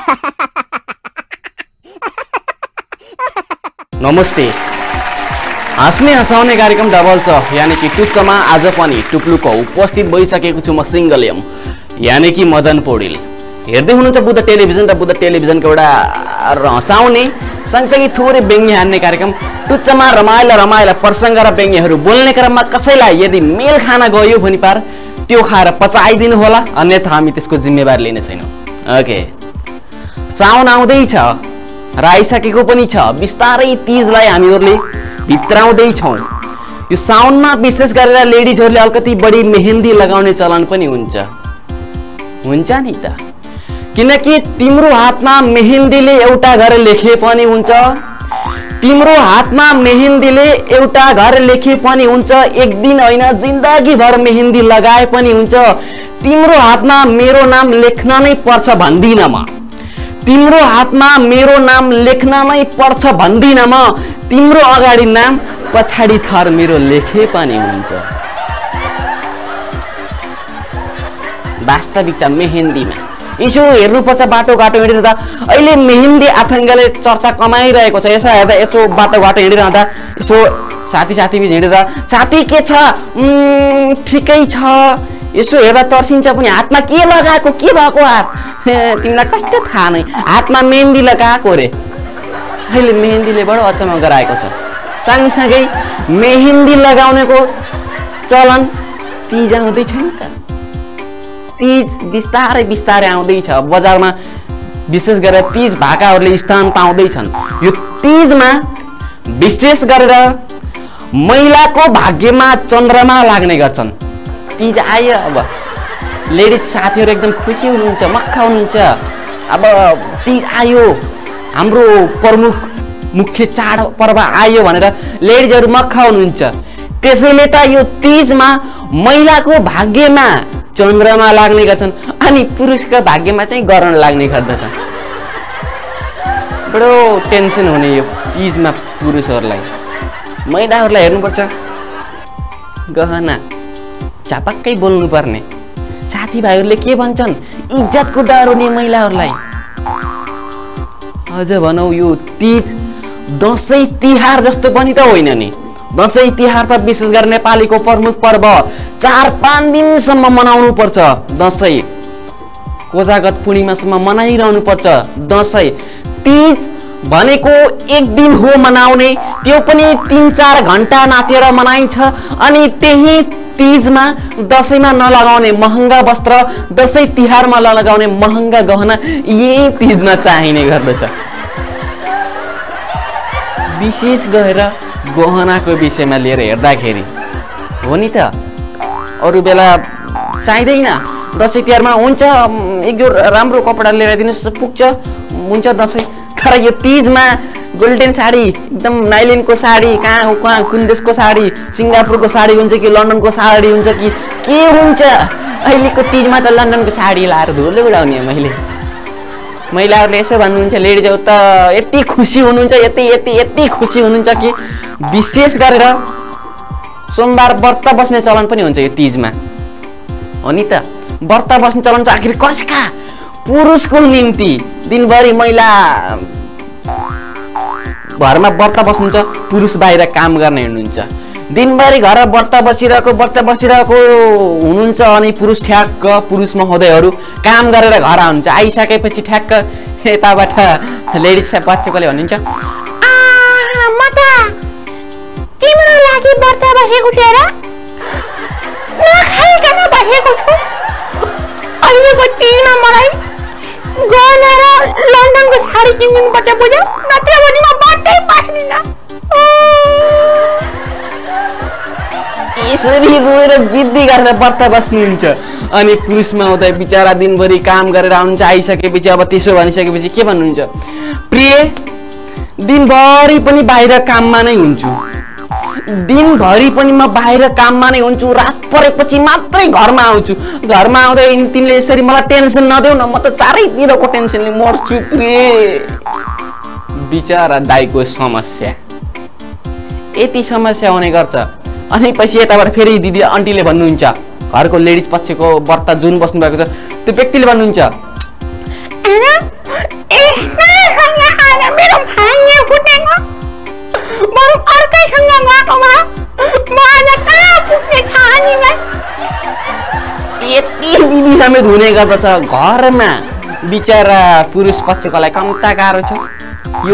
नमस्ते। हाँस्ने हँसाउने कार्यक्रम डबल छ यानी कि टुच्चामा आज पनि टुप्लुको उपस्थित भइसकेको छु म सिंगल एम यानी कि मदन पौडेल। हेर्दै हुनुहुन्छ बुद्ध टेलिभिजन र बुद्ध टेलिभिजनको एउटा हँसाउने सँगसँगै थोरै व्यङ्ग्य हान्ने कार्यक्रम टुच्चामा रमाइला प्रसङ्ग र व्यङ्ग्यहरू बोल्ने क्रममा कसैलाई यदि मेल खान गयो भने पार त्यो खाएर पचाइदिनु होला, अन्यथा हामी त्यसको जिम्मेवारी लिने छैनौँ। ओके, साउन आउँदैछ र आइसकेको पनि छ। बिस्तारै तीजलाई हामीहरूले भित्राउँदैछौँ। यो साउनमा विशेष गरेर लेडिजहरूले अलिकति बढी मेहेन्दी लगाउने चलन पनि हुन्छ नि त, किनकि तिम्रो हातमा मेहेन्दीले एउटा घर लेखे पनि हुन्छ, तिम्रो हातमा मेहेन्दीले एउटा घर लेखे पनि हुन्छ, एक दिन होइन जिन्दगीभर मेहेन्दी लगाए पनि हुन्छ। तिम्रो हातमा मेरो नाम लेख्न नै पर्छ भन्दिनँ म, तिम्रो हातमा मेरो नाम लेख्न नै पर्छ भन्दिनँ म, तिम्रो अगाडि नाम पछाडि थर मेरो लेखे पनि हुन्छ। वास्तविकता मेहेन्दीमा यसो हेर्नुपर्छ। बाटोघाटो हिँडिरहँदा अहिले मेहेन्दी आतङ्कले चर्चा कमाइरहेको छ। यसो हेर्दा यसो बाटोघाटो हिँडिरहँदा यसो साथी बिच हिँडेर साथी के छ, ठिकै छ, यसो हेर्दा तर्सिन्छ पनि। हातमा के लगाएको, के भएको हात, तिमीलाई कस्तो थाहा नै, हातमा मेहेन्दी लगाएको रे। अहिले मेहेन्दीले बडो अचम्म गराएको छ। सँगसँगै मेहेन्दी लगाउनेको चलन तीज आउँदैछ नि त। तीज बिस्तारै आउँदैछ। बजारमा विशेष गरेर तीज भाकाहरूले स्थान पाउँदैछन्। यो तीजमा विशेष गरेर महिलाको भाग्यमा चन्द्रमा लाग्ने गर्छन्। तीज आयो, अब लेडिज साथीहरू एकदम खुसी हुनुहुन्छ, मक्खा हुनुहुन्छ। अब तीज आयो, हाम्रो प्रमुख मुख्य चाड पर्व आयो भनेर लेडिजहरू मक्खा हुनुहुन्छ। त्यसैले त यो तीजमा महिलाको भाग्यमा चन्द्रमा लाग्ने गर्छन् अनि पुरुषको भाग्यमा चाहिँ ग्रहण लाग्ने गर्दछ। बडो टेन्सन हुने यो तीजमा पुरुषहरूलाई। महिलाहरूलाई हेर्नुपर्छ, गहना चापक्कै बोल्नुपर्ने। साथीभाइहरूले के भन्छन्, इज्जतको डर हुने महिलाहरूलाई। अझ भनौँ यो तीज दसैँ तिहार जस्तो पनि त होइन नि। दसैँ तिहार त विशेष गरी नेपालीको प्रमुख पर्व, 4-5 दिनसम्म मनाउनु पर्छ। दसैँ कोजागत पूर्णिमासम्म मनाइरहनु पर्छ। दसैँ तीज भनेको एक दिन हो मनाउने, त्यो पनि 3-4 घण्टा नाचेर मनाइन्छ। अनि त्यही तीजमा दसैँमा नलगाउने महँगा वस्त्र, दसैँ तिहारमा नलगाउने महँगा गहना यही तीजमा चाहिने गर्दछ। विशेष गरेर गहनाको विषयमा लिएर हेर्दाखेरि हो नि त, अरू बेला चाहिँदैन। दसैँ तिहारमा हुन्छ एक जो राम्रो कपडा लिएर दिनुहोस् पुग्छ, हुन्छ दसैँ। तर यो तीजमा गोल्डन साडी, एकदम नाइलिनको साडी, कहाँ कुन देशको साडी, सिङ्गापुरको साडी हुन्छ कि लन्डनको साडी हुन्छ कि के हुन्छ। अहिलेको तीजमा त लन्डनको साडी लाएर धुलो उडाउने मैले। महिलाहरूले यसो भन्नुहुन्छ, लेडिजहरू त यति खुसी हुनुहुन्छ, यति खुसी हुनुहुन्छ कि विशेष गरेर सोमबार व्रत बस्ने चलन पनि हुन्छ यो तीजमा। हो नि त, व्रत बस्ने चलन चाहिँ आखिर कसका? पुरुषको निम्ति। दिनभरि महिला घरमा व्रत बस्नुहुन्छ, पुरुष बाहिर काम गर्न हिँड्नुहुन्छ। दिनभरि घर व्रत बसिरहेको हुनुहुन्छ अनि पुरुष महोदयहरू काम गरेर घर आउनुहुन्छ। आइसकेपछि ठ्याक्क यताबाट लेडिज पक्षकोले भन्नुहुन्छ, म त तिम्रो लागि व्रत बसेको छु र, नखाइकन बसेको छु। अहिलेको तीजमा मलाई गहना र लन्डनको साडी किनिदिनुपर्छ, बुझ्यौ? नत्र भने म व्रतै बस्दिनँ। यसरी रोएर जिद्दी गरेर व्रत बस्नुहुन्छ। अनि पुरुष महोदय बिचरा दिनभरि काम गरेर आउनुहुन्छ। आइसकेपछि अब त्यसो भनिसकेपछि के भन्नुहुन्छ, प्रिय दिनभरि पनि बाहिर काममा नै हुन्छु, दिनभरि पनि म बाहिर काममा नै हुन्छु, रात परेपछि मात्रै घरमा आउँछु। घरमा आउँदा तिमीले यसरी मलाई टेन्सन नदेऊ न, म त चारैतिरको टेन्सनले मर्छु प्रिय। बिचरा दाइको समस्या यति समस्या हुने गर्छ। अनि पछि यताबाट फेरि दिदी आन्टीले भन्नुहुन्छ, घरको लेडिज पक्षको व्रत जुन बस्नु भएको छ त्यो व्यक्तिले भन्नुहुन्छ, मेरो भाग्य फुटेको बरु अर्कैसँग गएकोमा म आज कहाँ पुग्ने थाहा नि यति दिदी समेत हुने गर्दछ घरमा बिचरा पुरुष पक्षकोलाई कम्ता गाह्रो छ यो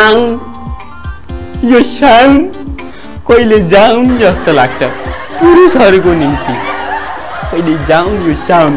साउन कहिले जाउँ जस्तो लाग्छ पुरुषहरूको निम्ति कहिले जाउँ यो साउन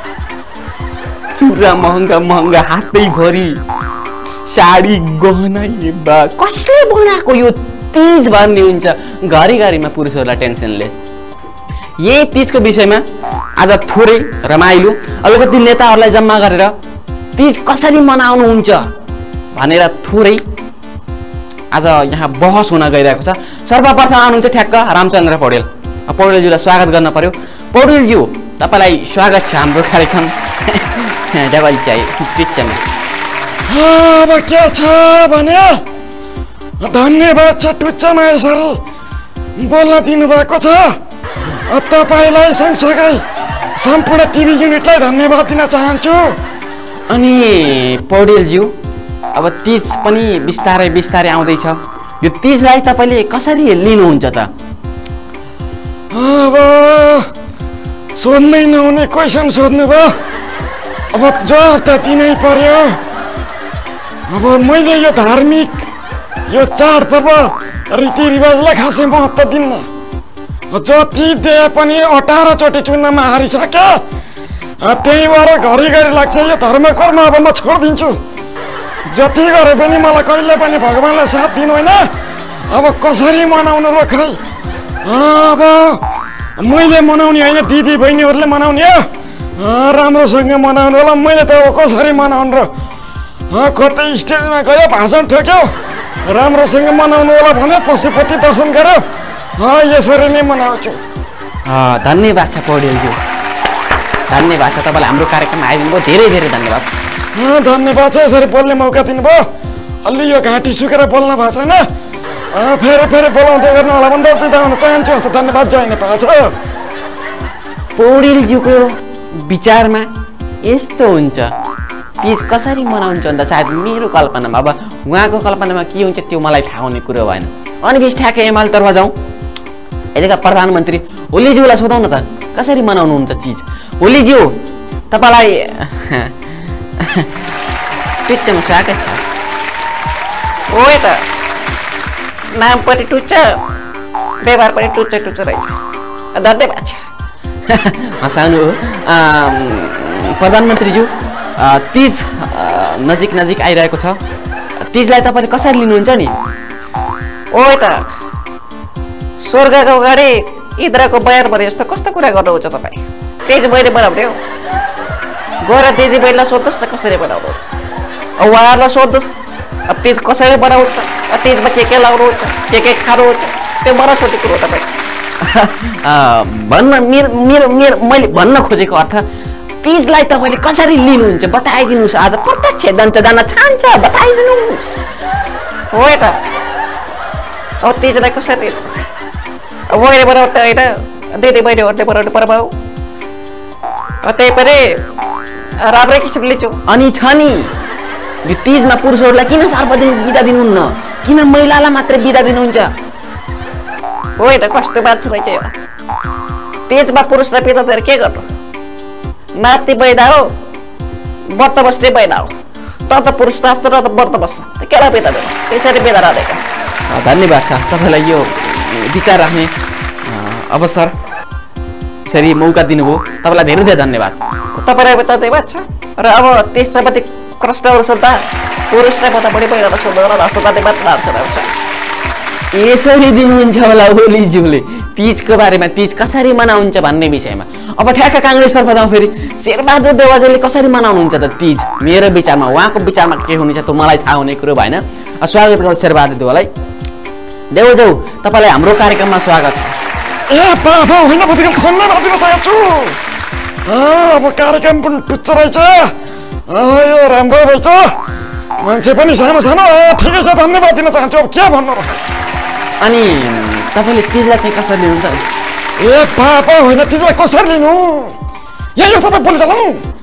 चुरा महँगा हातैभरि साडी गहना बा कसले बनाएको यो तीज भन्ने हुन्छ घरिघरिमा पुरुषहरूलाई टेन्सनले यही तीजको विषयमा आज थोरै रमाइलो अलिकति नेताहरूलाई जम्मा गरेर तीज कसरी मनाउनुहुन्छ भनेर थोरै आज यहाँ बहस हुन गइरहेको छ सर्वप्रथम आउनुहुन्छ ठ्याक्क रामचन्द्र पौडेल पौडेलज्यूलाई स्वागत गर्न पर्यो पौडेलज्यू तपाईँलाई स्वागत छ हाम्रो कार्यक्रम डबल चाय टिचमा अब के छ भने धन्यवाद छ टुच्चामा यसरी बोल्न दिनुभएको छ तपाईँलाई सँगसँगै सम्पूर्ण टिभी युनिटलाई धन्यवाद दिन चाहन्छु अनि पौडेलज्यू अब तीज पनि बिस्तारै बिस्तारै आउँदैछ यो तीजलाई तपाईँले कसरी लिनुहुन्छ त अब सोध्नै नहुने क्वेसन सोध्नुभयो अब जवाब त दिनै पर्यो अब मैले यो धार्मिक यो चाडपर्व रीतिरिवाजलाई खासै महत्त्व दिन्न जति दिए पनि 18 चोटि चुनावमा हारिसक्यो त्यही भएर घरिघरि लाग्छ यो धर्मकर्म अब म छोडिदिन्छु जति गरे पनि मलाई कहिले पनि भगवान्ले साथ दिनु होइन अब कसरी मनाउनु र खै अब मैले मनाउने होइन दिदी बहिनीहरूले मनाउने हो राम्रोसँग मनाउनु होला मैले त अब कसरी मनाउनु र कतै स्टेजमा गयो भाषण ठोक्यो राम्रोसँग मनाउनु होला भने पशुपति दर्शन गर्यो यसरी नै मनाउँछु धन्यवाद छ पौडेलज्यू धन्यवाद छ तपाईँलाई हाम्रो कार्यक्रममा आइदिनु भयो धेरै धेरै धन्यवाद धन्यवाद छ यसरी बोल्ने मौका दिनुभयो अलि यो घाँटी सुकेर बोल्न भएको छैन फेरि बोलाउँदै गर्नु होला भने बिदा हुन चाहन्छु जस्तो धन्यवाद जय नेपाल छ पौडेलज्यूको विचारमा यस्तो हुन्छ तीज कसरी मनाउँछ भन्दा सायद मेरो कल्पनामा अब उहाँको कल्पनामा के हुन्छ त्यो मलाई थाहा हुने कुरो भएन अनि बिस ठ्याक्कै एमालेतर्फ जाउँ अहिलेका प्रधानमन्त्री ओलीज्यूलाई सोधौँ न त कसरी मनाउनुहुन्छ चिज ओलीज्यू तपाईँलाई टुच्चामा स्वागत छ हो त नाम पनि टुच्च व्यवहार पनि टुच्च रहेछ धन्यवाद छ हँसाउनु हो प्रधानमन्त्रीज्यू तीज नजिक आइरहेको छ तीजलाई तपाईँले कसरी लिनुहुन्छ नि ओ त स्वर्गको अगाडि इन्द्रको बयार भरे जस्तो कस्तो कुरा गर्नुहुन्छ तपाईँ तीज मैले बनाउने हो गएर दिदी बहिनीलाई सोध्नुहोस् न कसरी बनाउनुहुन्छ उहाँहरूलाई सोध्नुहोस् अब तीज कसरी बनाउँछ तीजमा के लाउनुहुन्छ के खानुहुन्छ त्यो मलाई सोधेको हो तपाईँ भन्न मैले भन्न खोजेको अर्थ तीजलाई तपाईँले कसरी लिनुहुन्छ बताइदिनुहोस् आज प्रत्यक्ष जान चाहन्छ बताइदिनुहोस् हो त अब तीजलाई कसरी बहिनी बनाउनु त होइन दिदी बहिनीहरूले बनाउनु पर्व हो त्यही पनि राम्रै किसिमले लिन्छु अनि छ नि यो तीजमा पुरुषहरूलाई किन सार्वजनिक बिदा दिनुहुन्न किन महिलालाई मात्रै बिदा दिनुहुन्छ होइन कस्तो मान्छे रहेछ यो तीजमा पुरुषलाई बिदा दिएर के गर्नु नाति बहिना हो व्रत बस्ने बहिना हो त पुरुष नाच्छ र त व्रत बस्छ केलाई बिदा दिनु त्यसरी बिदा राखेको धन्यवाद छ तपाईँलाई यो विचार राख्ने अवसर यसरी मौका दिनुभयो तपाईँलाई धेरै धेरै धन्यवाद तपाईँलाई धन्यवाद छ र अब त्यसपछि प्रश्नहरू सोद्धा पुरुषलाई भन्दा बढी पहिला सोध्नु जस्तो धन्यवाद लाग्छ यसरी दिनुहुन्छ होला ओलीज्यूले तीजको बारेमा तीज कसरी मनाउँछ भन्ने विषयमा अब ठ्याक्क काङ्ग्रेसतर्फ जाउँ फेरि शेरबहादुर देवाज्यूले कसरी मनाउनुहुन्छ त तीज मेरो विचारमा उहाँको विचारमा के हुनेछ त्यो मलाई थाहा हुने कुरो भएन स्वागत गर्छु शेरबहादुर देवालाई देवज्यू तपाईँलाई हाम्रो कार्यक्रममा स्वागत छ ए बाबा होइन धन्यवाद दिन चाहन्छु अब कार्यक्रम पनि टुच्च रहेछ यो राम्रो रहेछ मान्छे पनि सानो ठिकै छ धन्यवाद दिन चाहन्छु अब के भन्नु र अनि तपाईँले तीजलाई चाहिँ कसरी लिनुहुन्छ ए बाबा होइन तीजलाई कसरी लिनु यहाँ तपाईँ बोली चलाउनु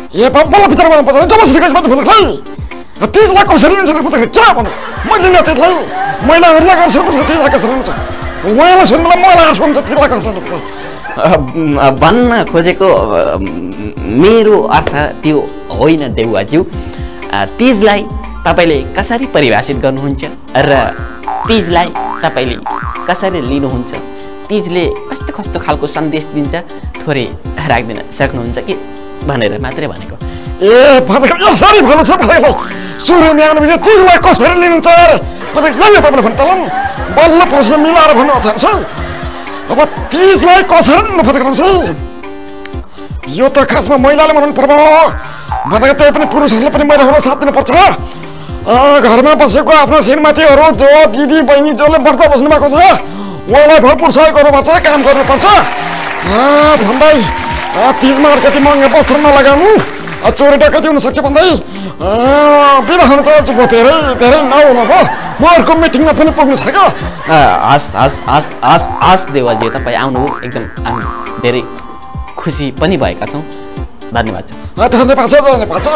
ए बल्ल भित्र बनाउनु पर्छ जबरजस्ती गरी मात्रै खै 30 लाख कसरी लिन्छ के भन्नु मैले न त्यसलाई महिलाहरूलाई गर्न सक्छ 30 लाख कसरी लिन्छ उहाँलाई सुन्नुलाई मलाई सुन्छ 30 लाख कसरी लिन्छ भन्न खोजेको मेरो अर्थ त्यो होइन देउवाज्यू तीजलाई तपाईँले कसरी परिभाषित गर्नुहुन्छ र तीजलाई तपाईँले कसरी लिनुहुन्छ तीजले कस्तो कस्तो खालको सन्देश दिन्छ थोरै राख्दिन सक्नुहुन्छ कि भनेर मात्रै भनेको ए यसरी भन्नु छ तपाईँलाई सुरुमा आउनु बित्तिकै 30 लाख कसरी लिनुहुन्छ अरे तपाईँले भन्नु त बल्ल प्रश्न मिलाएर भन्नु चाहन्छ अब 30 लाख कसरी लिनुहुन्छ यो त खासमा महिलाले मनाउनु पर्छ भनेको त्यही पनि पुरुषहरूले पनि महिलाहरूलाई साथ दिनुपर्छ घरमा बसेको आफ्नो श्रीमतीहरू जो दिदी बहिनी जसले व्रत बस्नु भएको छ उहाँलाई भरपुर सहयोग गर्नुपर्छ काम गर्नुपर्छ भन्दै 30 मा अलिकति महँगो वस्त्र नलगाउनु चोरी डकैती हुनसक्छ भन्दै बिदा हुन चाहन्छु म धेरै धेरै नहुनु भयो म अर्को मिटिङमा पनि पुग्नु छ क्या हस् देवाजी तपाईँ आउनु एकदम हामी धेरै खुसी पनि भएका छौँ धन्यवाद धन्यवाद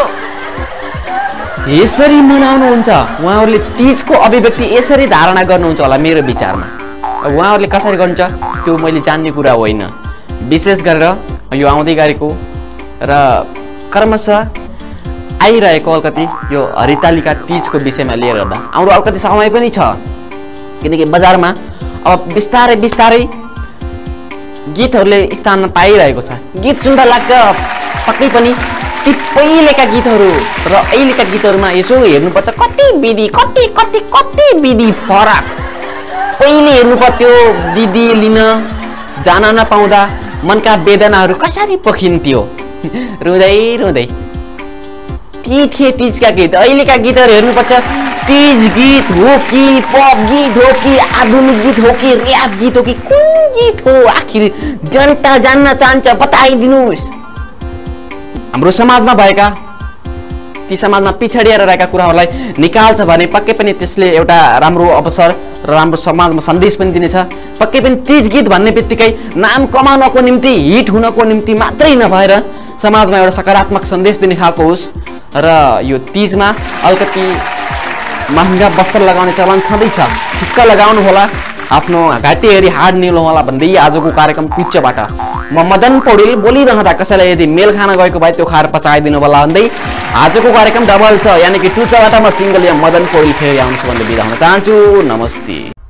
यसरी मनाउनुहुन्छ उहाँहरूले तीजको अभिव्यक्ति यसरी धारणा गर्नुहुन्छ होला मेरो विचारमा उहाँहरूले कसरी गर्नुहुन्छ त्यो मैले जान्ने कुरा होइन विशेष गरेर यो आउँदै गरेको र क्रमशः आइरहेको अलिकति यो हरितालिका तीजको विषयमा लिएर गर्दा हाम्रो अलिकति समय पनि छ किनकि बजारमा अब बिस्तारै बिस्तारै गीतहरूले स्थान पाइरहेको छ गीत सुन्दा लाग्छ पक्कै पनि ती पहिलेका गीतहरू र अहिलेका गीतहरूमा यसो हेर्नुपर्छ कति विधि कति कति कति विधि फरक पहिले हेर्नु पर्थ्यो दिदी लिन जान नपाउँदा मनका वेदनाहरू कसरी पोखिन्थ्यो रुँदै रुँदै ती थिए तीजका गीत अहिलेका गीतहरू हेर्नुपर्छ तीज गीत हो कि पप गीत हो कि आधुनिक गीत हो कि ऱ्याप गीत हो कि कुन गीत हो आखिर जनता जान्न चाहन्छ बताइदिनुहोस् हाम्रो समाजमा भएका ती समाजमा पिछडिएर रहेका कुराहरूलाई निकाल्छ भने पक्कै पनि त्यसले एउटा राम्रो अवसर र राम्रो समाजमा सन्देश पनि दिनेछ पक्कै पनि तीज गीत भन्ने बित्तिकै नाम कमाउनको निम्ति हिट हुनको निम्ति मात्रै नभएर समाजमा एउटा सकारात्मक सन्देश दिने खालको होस् र यो तीजमा अलिकति महँगा वस्त्र लगाउने चलन छँदैछ ठिक्क लगाउनु होला आफ्नो घाँटी हेरी हाड निलो होला भन्दै आजको कार्यक्रम टुच्चाबाट म मदन पौडेल बोलिरहँदा कसैलाई यदि मेल खान गएको भए त्यो खाएर पचाइदिनु होला भन्दै आजको कार्यक्रम डबल छ यानि कि टुच्चाबाट म सिङ्गल या मदन पौडेल फेरि आउँछु भन्दै बिदा हुन चाहन्छु नमस्ते।